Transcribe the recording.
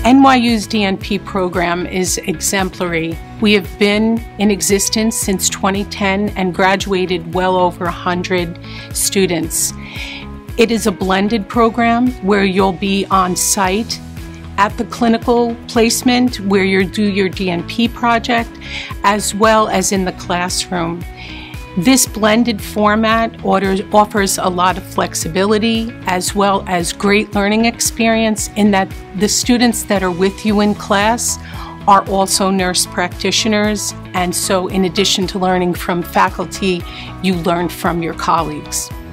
NYU's DNP program is exemplary. We have been in existence since 2010 and graduated well over 100 students. It is a blended program where you'll be on site at the clinical placement where you do your DNP project, as well as in the classroom. This blended format offers a lot of flexibility as well as great learning experience in that the students that are with you in class are also nurse practitioners, and so in addition to learning from faculty, you learn from your colleagues.